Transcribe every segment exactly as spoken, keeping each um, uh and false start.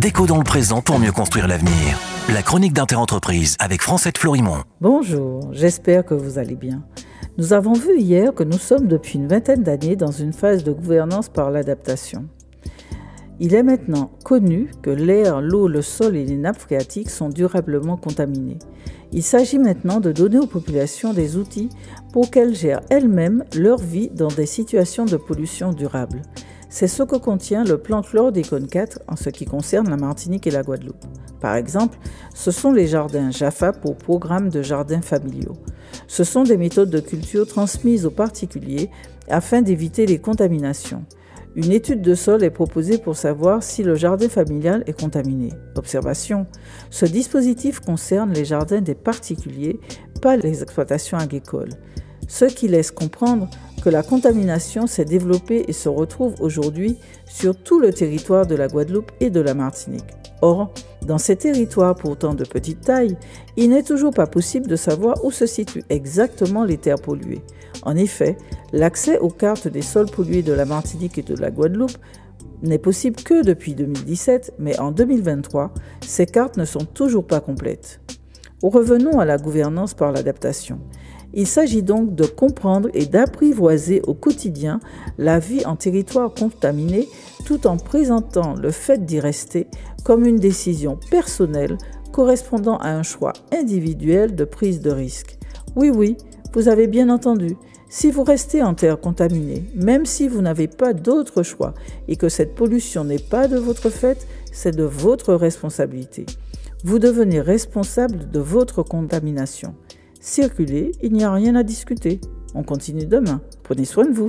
Déco dans le présent pour mieux construire l'avenir. La chronique d'Interentreprise avec Francette Florimond. Bonjour, j'espère que vous allez bien. Nous avons vu hier que nous sommes depuis une vingtaine d'années dans une phase de gouvernance par l'adaptation. Il est maintenant connu que l'air, l'eau, le sol et les nappes phréatiques sont durablement contaminés. Il s'agit maintenant de donner aux populations des outils pour qu'elles gèrent elles-mêmes leur vie dans des situations de pollution durable. C'est ce que contient le plan Chlordécone quatre en ce qui concerne la Martinique et la Guadeloupe. Par exemple, ce sont les jardins Jaffa pour programme de jardins familiaux. Ce sont des méthodes de culture transmises aux particuliers afin d'éviter les contaminations. Une étude de sol est proposée pour savoir si le jardin familial est contaminé. Observation, ce dispositif concerne les jardins des particuliers, pas les exploitations agricoles. Ce qui laisse comprendre que la contamination s'est développée et se retrouve aujourd'hui sur tout le territoire de la Guadeloupe et de la Martinique. Or, dans ces territoires pourtant de petite taille, il n'est toujours pas possible de savoir où se situent exactement les terres polluées. En effet, l'accès aux cartes des sols pollués de la Martinique et de la Guadeloupe n'est possible que depuis deux mille dix-sept, mais en deux mille vingt-trois, ces cartes ne sont toujours pas complètes. Revenons à la gouvernance par l'adaptation. Il s'agit donc de comprendre et d'apprivoiser au quotidien la vie en territoire contaminé tout en présentant le fait d'y rester comme une décision personnelle correspondant à un choix individuel de prise de risque. Oui, oui, vous avez bien entendu. Si vous restez en terre contaminée, même si vous n'avez pas d'autre choix et que cette pollution n'est pas de votre fait, c'est de votre responsabilité. Vous devenez responsable de votre contamination. Circulez, il n'y a rien à discuter. On continue demain. Prenez soin de vous.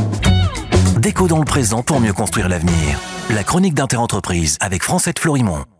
Déco dans le présent pour mieux construire l'avenir. La chronique d'Interentreprise avec Francette Florimond.